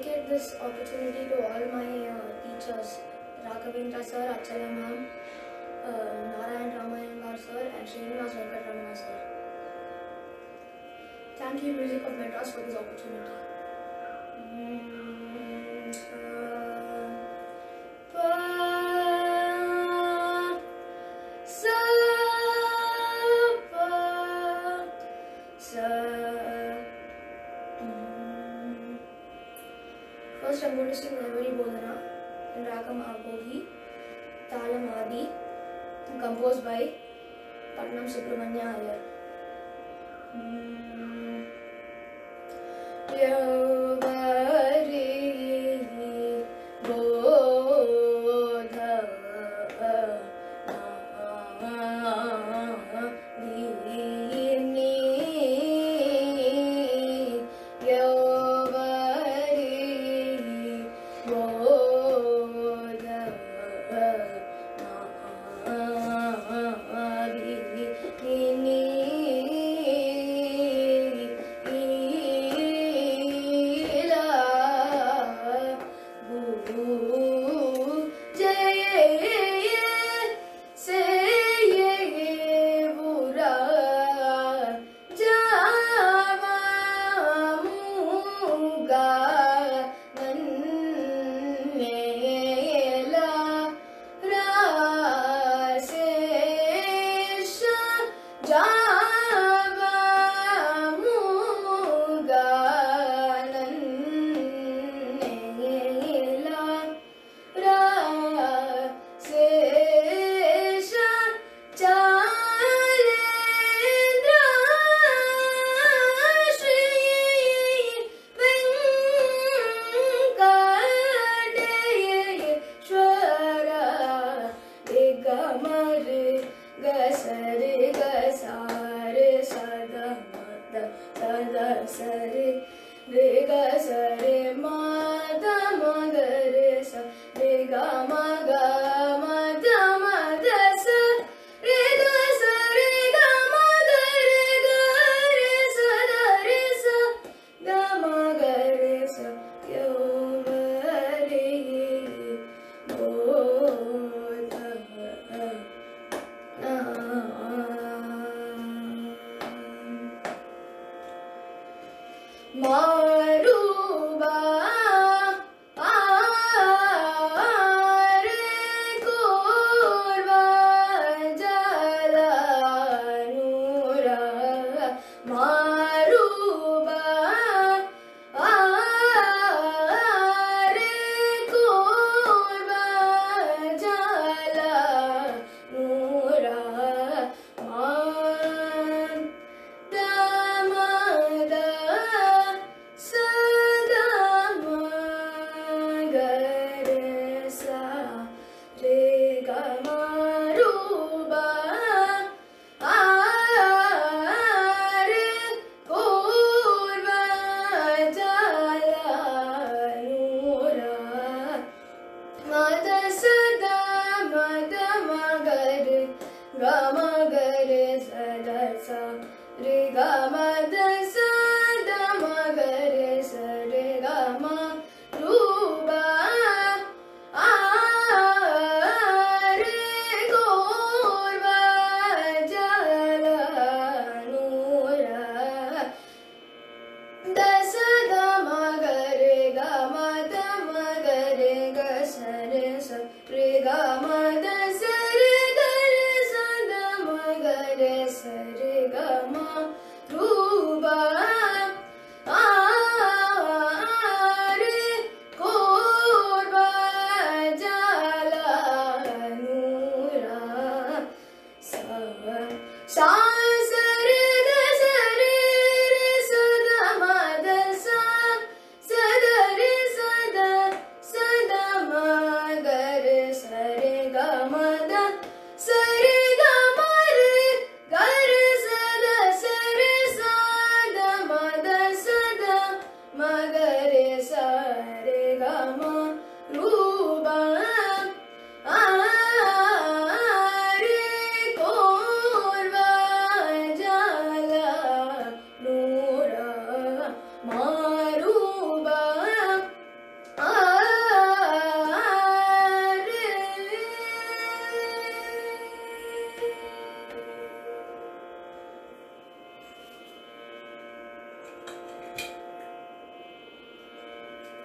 dedicate this opportunity to all my teachers, Raghavendra sir, Achala ma'am, Narayan Ramayangar sir, and Srinivas Venkatramana sir. Thank you, Music of Madras, for this opportunity. First, I'm going to sing Navani Bodhana in Ragam Abodhi, Talam Adi, composed by Patnam Subramanya Iyer.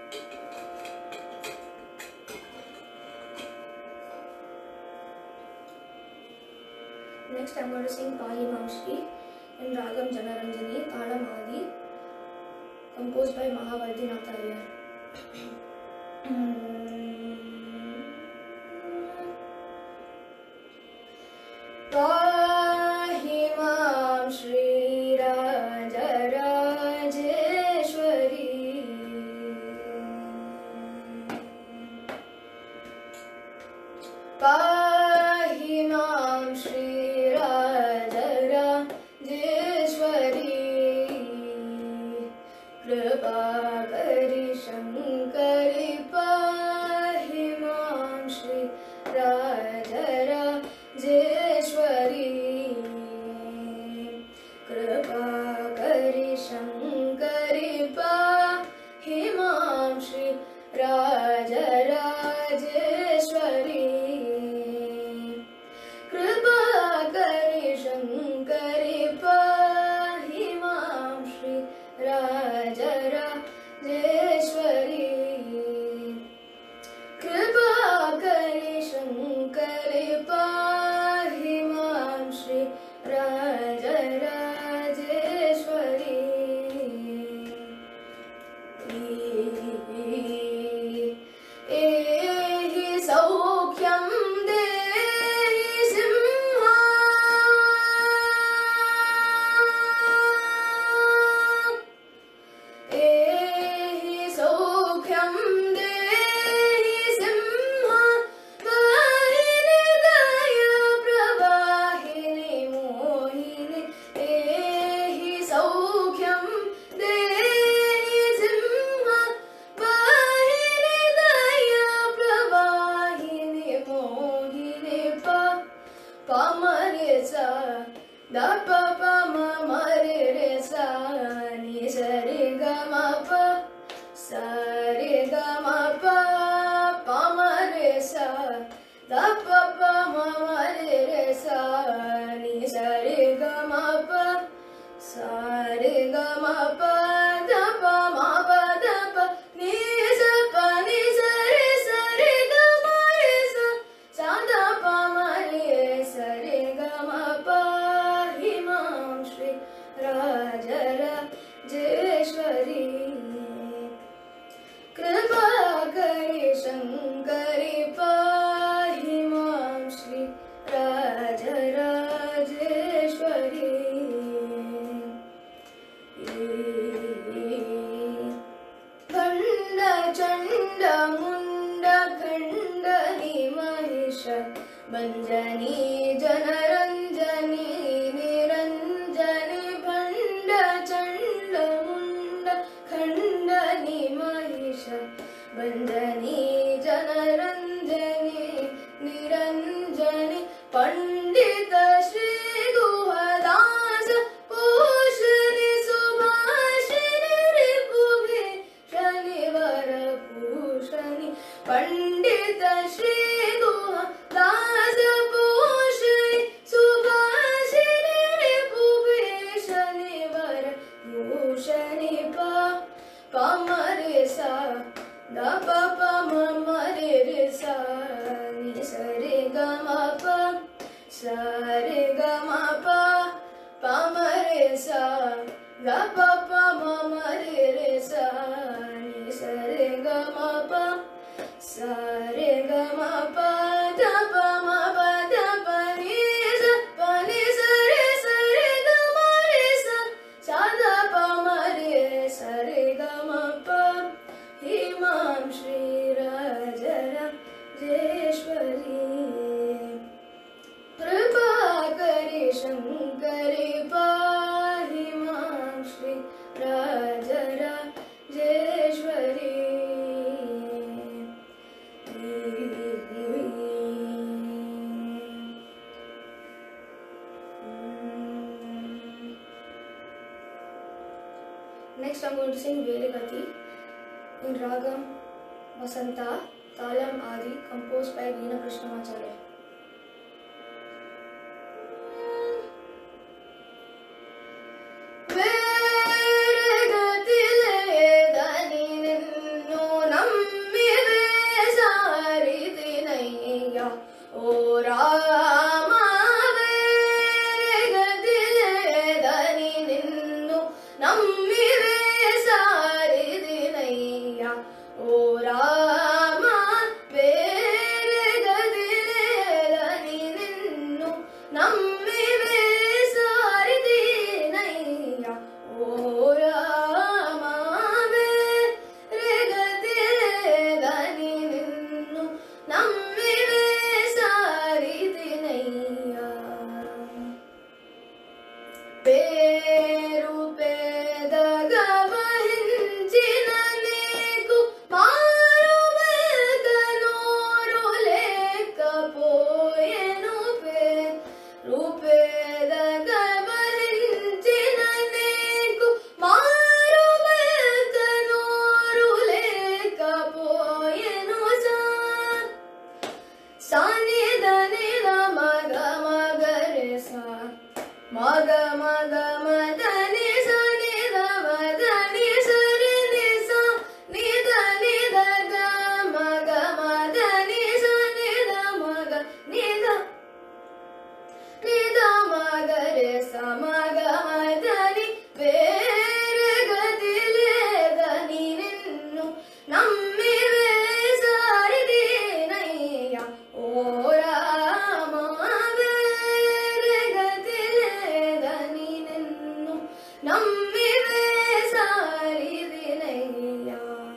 Next I'm going to sing Pahimamshri in Ragam Janaranjani, Talam Adi, composed by Mahavardhinath Iyer. Pahimamshri Rajarajeshwari Pahimamshri Kripakari Shankari Pahimamshri Rajarajeshwari Kripakari Shankari Pahimamshri Rajarajeshwari Kripakari Shankari Pahimamshri Rajarajeshwari Kripakari Shankari Pahimamshri Rajarajeshwari Ehi Saukhyam Dehi Simha Ehi Saukhyam Dehi Simha Vahini Daya Pravahini Mohini Ehi Saukhyam Dehi Simha Vahini Daya Pravahini Mohini Pamarisa Dapa Pamamarisa Ni Sarigama Sarigama Pamarisa Dapa Pamamarisa Ni Sarigama Sarigama Dapa Mapadapa Ni Sapa Ni Sari Sarigama Risa Sada Pamari Sarigama Pahimamshri Rajarajeshwari Kripakari Shankari Pahimamshri Rajarajeshwari Khanda Chanda Munda Khandani Mahisha Banjani Janaranjani Niranjani Khanda Chanda Munda Khandani Mahisha Banjani Janaranjani Niranjani Pandita Shri Guhadasa Pushani Subhashini Ripubhi Shanivara Pushani Pandita Shri Guhadasa Pushani Subhashini Ripubhi Shanivara Pushani Pamarisa Dapa Pamamarisa Ni Sarigama Sarigama Pamarisa Dapa Pamamarisa Ni Sarigama Sarigama Dapa Mapadapa Ni Sapa Ni Sari Sarigama Risa Sada Pamari Sarigama Pahimamshri Rajarajeshwari Kripakari Shankari Pahimamshri Rajarajeshwari Next I'm going to sing Veligati in Ragam Vasanta, Talam Adi, composed by Veena Krishnamacharya. Veligati le dani ninnu Rama veregadilelani ninnu nammive saridinayya O Rama veregadilelani ninnu nammive saridinayya పేరు పేదగా వహించిన నీకు మారుమేగనోరు లేకపోయెను పేరు పేదగా వహించిన నీకు మారుమేగనోరు లేకపోయెను సానిదని మగ మగరే సా మగ మగ మదని సని మదని సరి నిస నిద నిద గ మగ మదని సని మగ నిద నిద మగ రే స మగ మదని వేరగదిలేదని నిన్ను నమ్మివే సారిదినయ్య ఓ రామ వేరగదిలేదని నిన్ను నమ్మివే సారిదినయ్య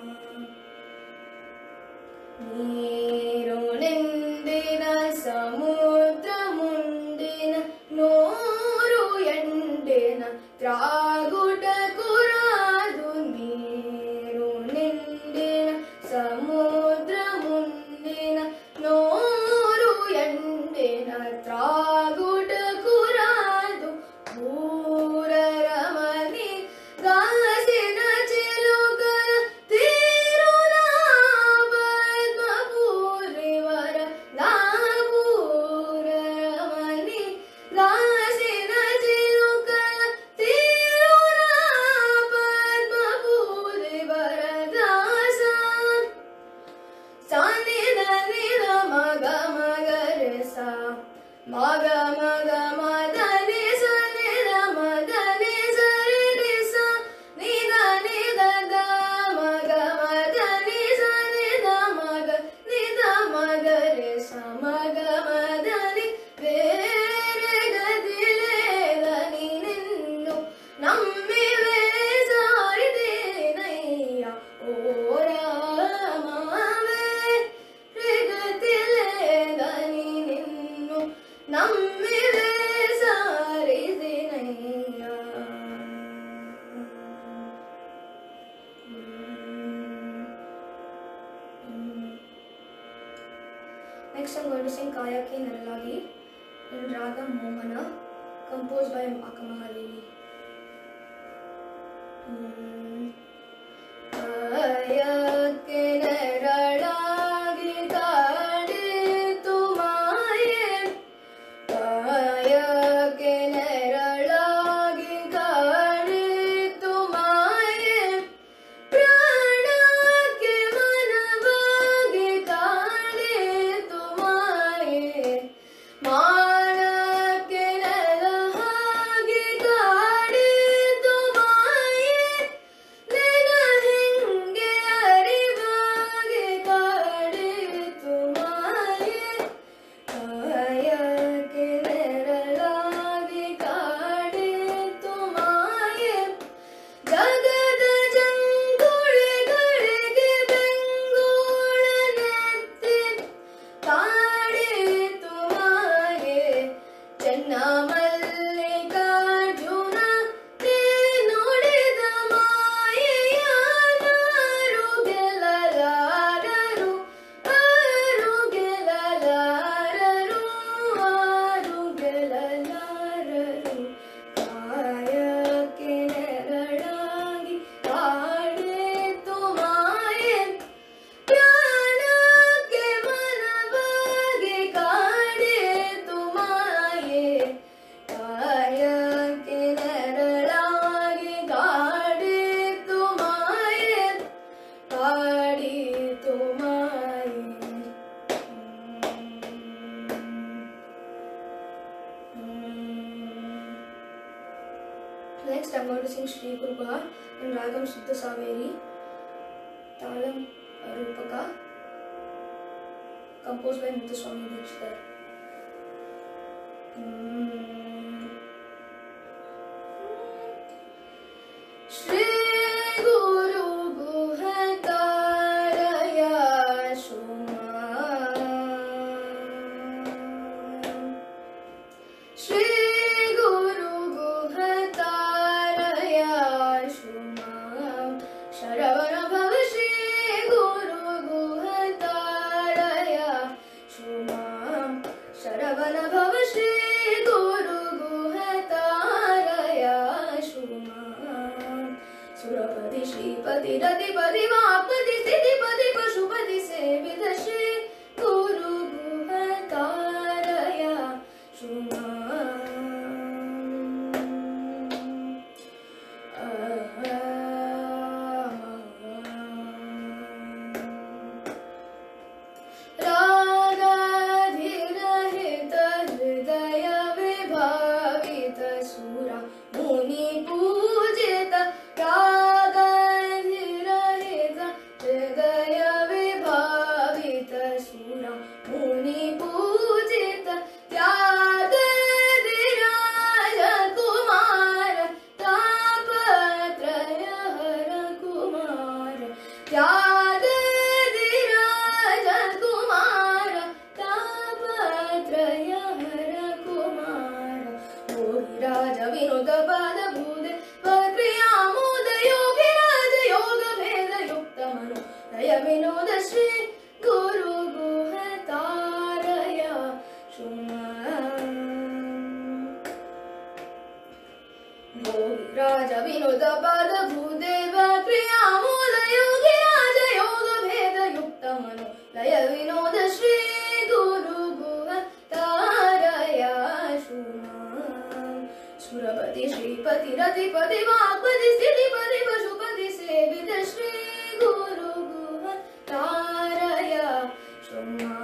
నీరు నిండిన సముద్రముండిన నోరు ఎండిన త్రాగుటకు రాదు నీరు నిండిన సముద్రముండిన నోరు ఎండిన త్రాగుటకు రాదు పూరరమణి దాసిన చిలుకల తీరున పద్మపూరివర పూరరమణి దాసిన చిలుకల తీరున పద్మపూరివర దాస సాని దని మగ మగ రే సా మగ మగ మదని సని మదని సరి రి స నిద నిద గ మగ మదని సని మగ నిద మగ రే స మగ మదని వేరగదిలేదని నిన్ను నమ్మివే సారిదినయ్య ఓ రామ వేరగదిలేదని నిన్ను నమ్మివే సారిదినయ్య Next I'm going to sing Kayaki Naralagi in Raga Mohana, composed by Akamahalili. Kayaki Naralagi kaaditu maaye Kayaki Naralagi kaaditu maaye ಪ್ರಾಣಕ್ಕೆ ಮನವಾಗಿ ಕಾಡಿತು ಮಾಯೆ ಮಾನಕ್ಕೆ ನೆಲ ಹಾಗೆ ಕಾಡಿತು ಮಾಯೆ ನೆಲ ಹಿಂಗೆ ಅರಿವಾಗಿ ಕಾಡಿತು ಮಾಯೆ ಕಾಯಕ್ಕೆ ನೆರಳಾಗಿ ಕಾಡಿತು ಮಾಯೆ ಜಗದ ಜಂಗುಳಿಗಳಿಗೆ ಬೆಂಗುಳನೆತ್ತಿ ಕಾಡಿತು ಮಾಯೆ ಚೆನ್ನಮಲ್ಲಿಕಾರ್ಜುನ ನೀ ನುಡಿದ ಮಾಯೆಯಾರು ಗೆಲ್ಲಲಾರರು ಆರು ಗೆಲ್ಲಲಾರರು ಆರು ಗೆಲ್ಲಲಾರರು ಕಾಯಕ್ಕೆ ನೆರಳಾಗಿ ಕಾಡಿತು ಮಾಯೆ ಪ್ರಾಣಕ್ಕೆ ಮನವಾಗಿ ಕಾಡಿತು ಮಾಯೆ ಕಾಯಕ್ಕೆ ನೆರಳಾಗಿ ಕಾಡಿತು ಮಾಯೆ ಕಾಡಿತು ಮಾಯೆ Next, I'm going to sing Shri Kurba in Ragam Sutta Saveri, Talam composed by Muthuswami Dikshithar. Shri Guru Guhataraya Shuma Shri Guru Guhataraya Shuma Sharavana Bhava Shri Guru Guhataraya Shuma Sharavana Bhava Shri Guru Guhataraya Shuma Surapati Shripati Ratipati Mahapati Siddhipati Pashupati Sevita Shri Guru Guhataraya Shuma Ragadhirahita Hridaya Vibhavita Sura Muni Pujita Ragadhirahita Hridaya Vibhavita Sura Muni Pujita Tyagadhiraja Kumara Tapatraya Hara Kumara Tyagadhiraja Kumara Tapatraya Hara Kumara Bhogiraja Vinodha Pada Bhude Vakriyamoda Yogiraja Yoga Veda Yukta Mano Daya Vinoda Shri Guru Guhataraya Shuma Bhogiraja Vinodha Pada Bhude Vakriyamoda Yogiraja Yoga Veda Yukta Mano Daya Vinoda Shri Guru Guhataraya Shuma Surapati Shripati Ratipati Mahapati Siddhipati Pashupati Sevita Shri Guru Guhataraya Shuma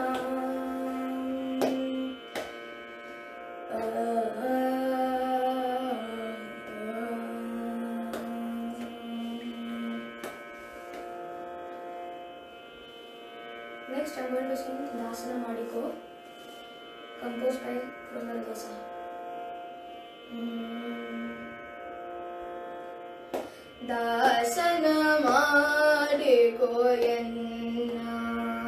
Next I'm going to sing Dasana Madiko, composed by Purandaradas. Dasana Madiko Yenna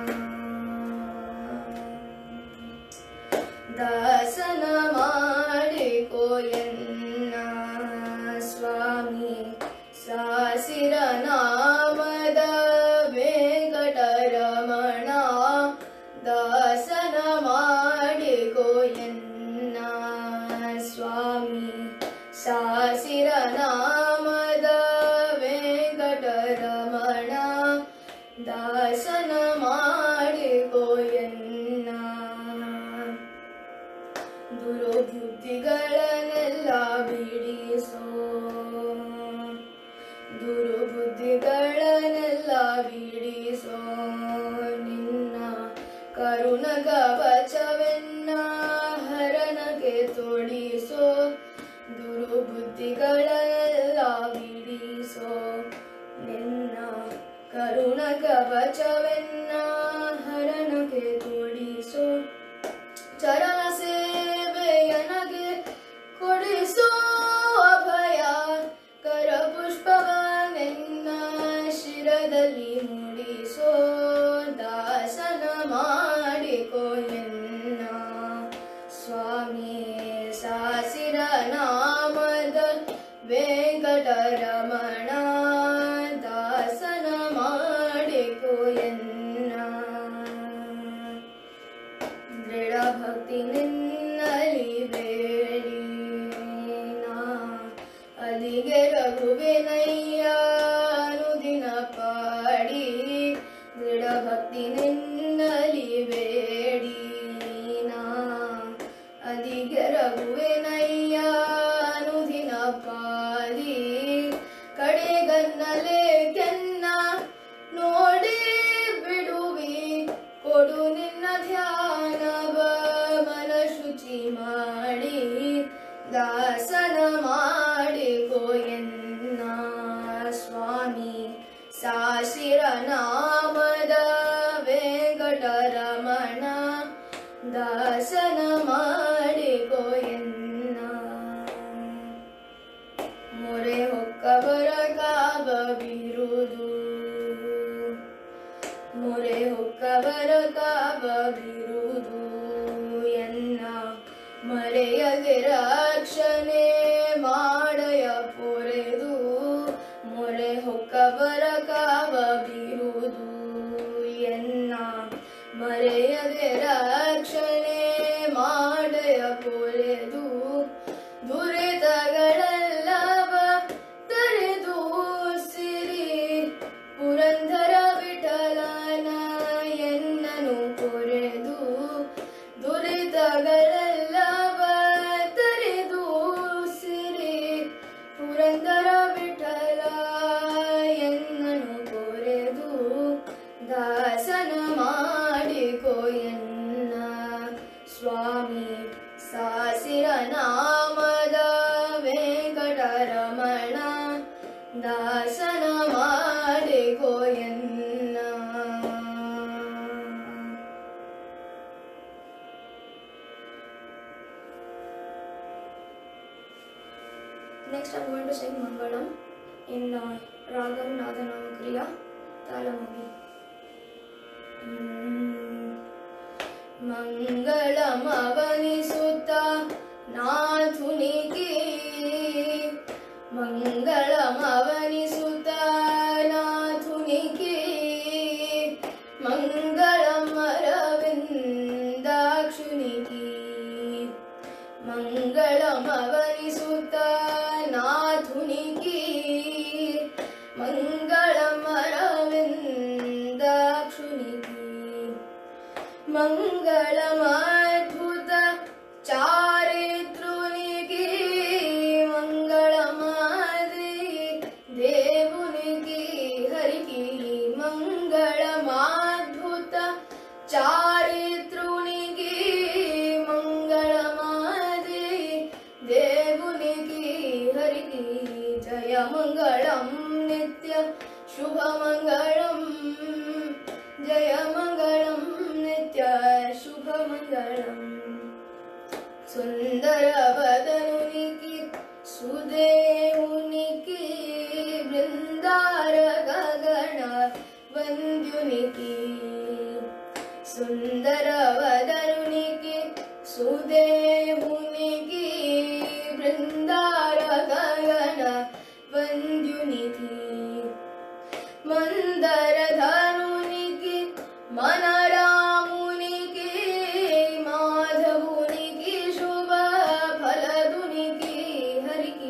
Dasana Madiko Yenna Swami Sasira Namada Venkataramana Dasana Madiko Yenna Swami Sasira Namada Venkataramana Dasana Madiko Yenna ದುರುಬುದ್ಧಿಗಳನ್ನೆಲ್ಲ ಬಿಡಿಸೋ ದುರುಬುದ್ಧಿಗಳನ್ನೆಲ್ಲ ಬಿಡಿಸೋ ನಿನ್ನ ಕರುಣ ಕವಚವೆನ್ನ ಹರನಗೆ ತೊಡಿಸೋ ದುರುಬುದ್ಧಿಗಳನ್ನೆಲ್ಲ ಬಿಡಿಸೋ ನಿನ್ನ ಕರುಣ ಕವಚವೆನ್ನ ಹರನಗೆ ತೊಡಿಸೋ ಚರಣ ಸೇವೆಯನಗೆ ಕೊಡಿಸೋ ಅಭಯ ಕರ ಪುಷ್ಪವನೆನ್ನ ಶಿರದಲ್ಲಿ ಮುಡಿಸೋ ದಾಸನ ಮಾಡಿಕೋ ಎನ್ನ ಸ್ವಾಮಿ ಸಾಸಿರ ನಾಮದ ವೆಂಕಟರಮಣ ದಾಸನ ಮಾಡಿಕೋ ಎನ್ನ ದೃಢ ಭಕ್ತಿ ನಿನ್ನಲಿ ಬೇಡಿ ನಾ ಅಲಿಗೆ ರಘುವಿನಯ್ಯ ಅನುದಿನ ಪಾಡಿ ದೃಢ ಭಕ್ತಿ ನಿನ್ನಲಿ ಬೇಡಿ ನಾ ಅಲಿಗೆ ರಘುವಿನಯ್ಯ ಅನುದಿನ ಪಾಡಿ ಕಡೆಗನ್ನಲೆ ಕೆನ್ನ ನೋಡಿ ಬಿಡುವಿ ಕೊಡು ನಿನ್ನ ಧ್ಯಾನವ ಮನ ಶುಚಿ ಮಾಡಿ ದಾಸನ ಮಾಡಿಕೋ ಎನ್ನ ಸ್ವಾಮಿ ಸಾಸಿರ ನಾಮದ ವೆಂಕಟರಮಣ ದಾಸನ ಮಾಡಿಕೋ ಎನ್ನ ಮೊರೆ ಹೊಕ್ಕವರ ಕಾವ ಬಿರುದು ಮೊರೆ ಹೊಕ್ಕವರ ಕಾವ ಬಿರುದು ಎನ್ನ ಮರೆಯದೆ ರಕ್ಷಣೆ ಮಾಡಯ ಪೊರೆದು ಮೊರೆ ಹೊಕ್ಕವರ ಕಾವ ಬಿರುದು ಎನ್ನ ಮರೆಯದೆ ರಕ್ಷಣೆ ಮಾಡಯ ಪೊರೆದು ದುರಿತಗಳೆಲ್ಲವ ತರೆದು ಸಿರಿ ಪುರಂದರ ವಿಠಲನ ಎನ್ನನು ಪೊರೆದು ದುರಿತಗಳೆಲ್ಲವ ತರೆದು ಸಿರಿ ಪುರಂದರ ವಿಠಲ ಎನ್ನನು ಪೊರೆದು ದಾಸನ ಮಾಡಿಕೋ ಎನ್ನ ಸ್ವಾಮಿ ಸಾಸಿರ ನಾಮದ ವೆಂಕಟರಮಣ ದಾಸನ ಮಾಡಿಕೋ ಎನ್ನ. Next I'm going to sing Mangalam in Ragam Nadanagriya Talamagi. ಮಂಗಳಂ ಅವನಿಸುತ್ತ ನಾಥುನಿಗೆ ಮಂಗಳಂ ಅವನಿಸುತ್ತ ನಾಥುನಿಗೆ ಮಂಗಳಂ ಅರವಿಂದಾಕ್ಷುನಿಗೆ ಮಂಗಳಂ ಅವನಿಸುತ್ತ ನಾಥುನಿಗೆ ಮಂಗಳಂ ಅರವಿಂದಾಕ್ಷುನಿಗೆ ಮಂಗಳಮಾದ್ಭುತ ಚಾರಿತ್ರುನಿಗೆ ಮಂಗಳಮಾದಿ దేవునికి హరికి మంగళమాద్భుత చారిత్రునికి మంగళమాది దేవునికి హరికి జయ మంగళం నిత్య శుభమంగళం జయ మంగళం నిత్య శుభమంగళం సుందరవదనునికి సుదేవునికి బృందార గగన వంద్యునికి సుందరవదనునికి సుదేవునికి బృందార గగన వంద్యునికి మందరధనునికి మనరామునికి మాధవునికి శుభ ఫలదునికి హరికి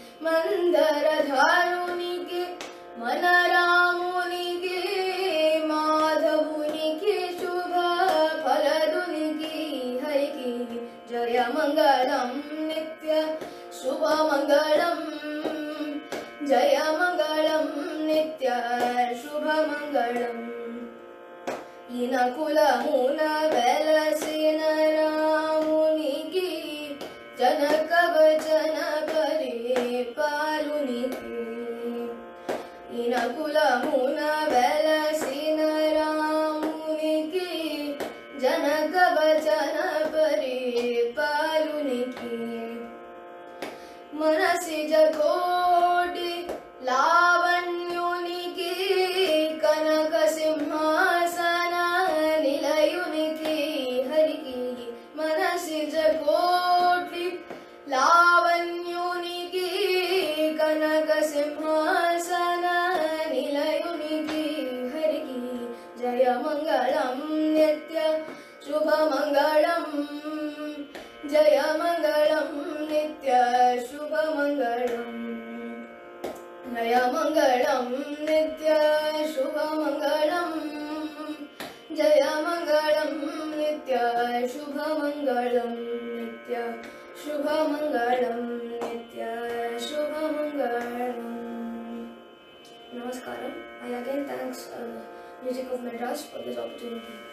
మందరధనునికి మనరామునికి మాధవునికి శుభ ఫలదునికి హరికి జయ మంగళం నిత్య శుభమంగళం జయ మంగళం నిత్య శుభమంగళం ఇనకులమున వెలసిన రామునికి జనకవచన పరిపాలునికి ఇనకులమున వెలసిన రామునికి జనకవచన పరిపాలునికి మనసిజ కోటి లావణ్యునికి కనక సింహాసన నిలయునికి హరికి మనసిజ కోటి లావణ్యునికి కనక సింహాసన నిలయునికి హరికి జయ మంగళం నిత్య శుభమంగళం జయ మంగళం నిత్య శుభమంగళం జయ మంగళం నిత్య శుభమంగళం జయ మంగళం నిత్య శుభమంగళం నిత్య శుభమంగళం నిత్య శుభమంగళం. Namaskaram. I again thanks Music of Madras for this opportunity.